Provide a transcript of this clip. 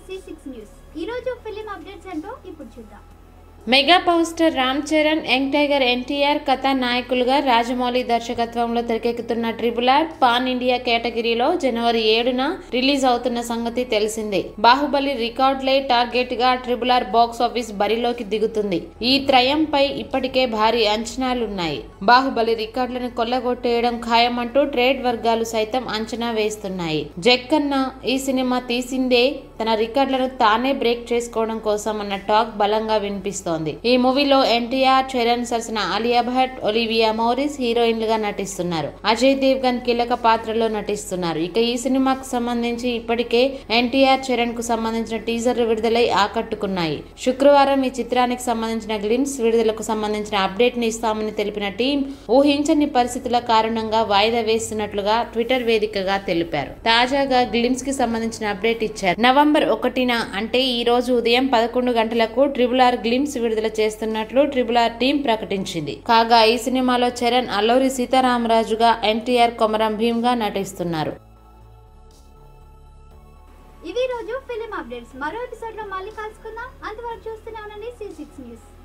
C6 news ఈ రోజు film updates ఏంటో ఇప్పుడు చూద్దాం. Mega power star Ram Charan, young tiger NTR కథానాయకులుగా రాజమౌళి దర్శకత్వంలో తెరకెక్కుతున్న RRR పాన్ ఇండియా కేటగిరీలో జనవరి 7న రిలీజ్ అవుతున్న సంగతి తెలిసిందే. బాహుబలి రికార్డులే టార్గెట్ గా RRR బాక్స్ ఆఫీస్ బరిలోకి దిగుతుంది. ఈ త్రయంపై ఇప్పటికే భారీ అంచనాలున్నాయి. బాహుబలి రికార్డులను కొల్లగొట్టేయడం ఖాయమంటూ ట్రేడ్ వర్గాలు సైతం అంచనా వేస్తున్నాయి. జక్కన్న ఈ సినిమా తీసిందే తన రికార్డులను తానే బ్రేక్ చేసుకోవడం కోసం అన్న టాక్ బలంగా వినిపిస్తోంది. ఈ మూవీలో ఎన్టీఆర్, చరణ్ సరసన ఆలియా భట్, ఒలివియా మోరిస్ హీరోయిన్లుగా నటిస్తున్నారు. అజయ్ దేవ్గన్ కీలక పాత్రలో నటిస్తున్నారు. ఇక ఈ సినిమాకు సంబంధించి ఇప్పటికే ఎన్టీఆర్, చరణ్ కు సంబంధించిన టీజర్లు విడుదలై ఆకట్టుకున్నాయి. శుక్రవారం ఈ చిత్రానికి సంబంధించిన గ్లిమ్స్ విడుదలకు సంబంధించిన అప్డేట్ ని ఇస్తామని తెలిపిన టీం ఊహించని పరిస్థితుల కారణంగా వాయిదా వేస్తున్నట్లుగా ట్విట్టర్ వేదికగా తెలిపారు. తాజాగా గ్లిమ్స్ కి సంబంధించిన అప్డేట్ ఇచ్చారు. నవంబర్ 1న అంటే ఈ రోజు ఉదయం 11 గంటలకు RRR గ్లిమ్స్ విడుదల చేస్తున్నట్లు RRR టీం ప్రకటించింది. కాగా ఈ సినిమాలో చరణ్ అల్లూరి సీతారామరాజుగా, ఎన్టీఆర్ కొమరం భీమ్ గా నటిస్తున్నారు. ఇవి రోజు ఫిలిం అప్డేట్స్. మరో ఎపిసోడ్ లో మళ్ళీ కలుసుకుందాం. అంతవరకు చూస్తూనే ఉండండి C6 న్యూస్.